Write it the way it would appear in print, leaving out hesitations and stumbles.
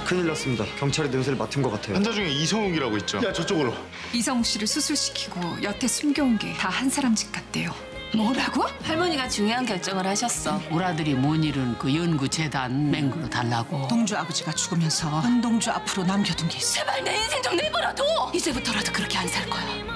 큰일 났습니다. 경찰이 냄새를 맡은 것 같아요. 환자 중에 이성욱이라고 있죠. 야, 저쪽으로. 이성욱 씨를 수술시키고 여태 숨겨온 게 다 한 사람 짓 같대요. 뭐라고? 할머니가 중요한 결정을 하셨어. 우리 아들이 뭔 일은 그 연구재단 맹글로 달라고. 동주 아버지가 죽으면서 은동주 앞으로 남겨둔 게 있어. 제발 내 인생 좀 내버려둬. 이제부터라도 그렇게 안 살 거야.